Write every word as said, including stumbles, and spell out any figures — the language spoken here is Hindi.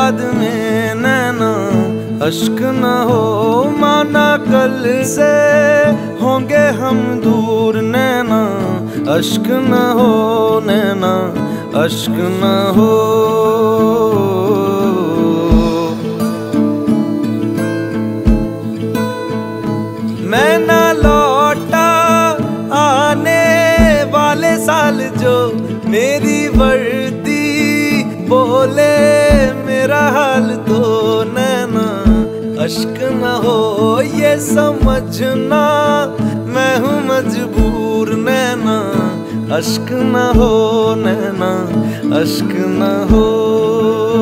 बाद में नैना अश्क न हो, माना कल से होंगे हम दूर नैना अश्क न हो, नैना अश्क न हो। मैं ना लौटा आने वाले साल जो मेरी वर्दी बोले मेरा हाल तो नैना अश्क न हो, ये समझना मैं हूँ मजबूर नैना अश्क न हो, नैना अश्क न हो।